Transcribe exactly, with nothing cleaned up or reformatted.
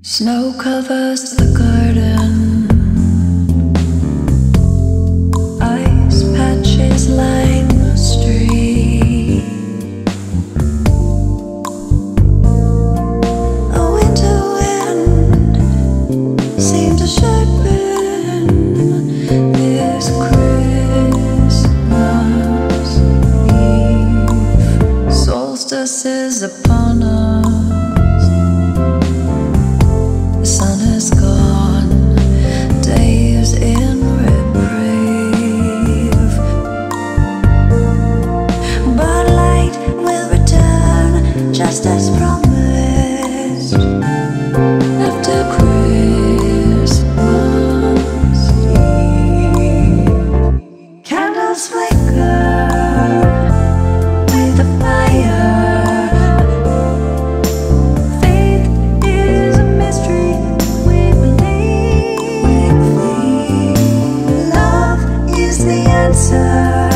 Snow covers the garden, ice patches line the street. A winter wind seemed to sharpen this Christmas Eve. Solstice is upon us. The sun is gone, day is in reprieve, but light will return just as promised after Christmas Eve. Candles flicker with the fire. Love is the answer.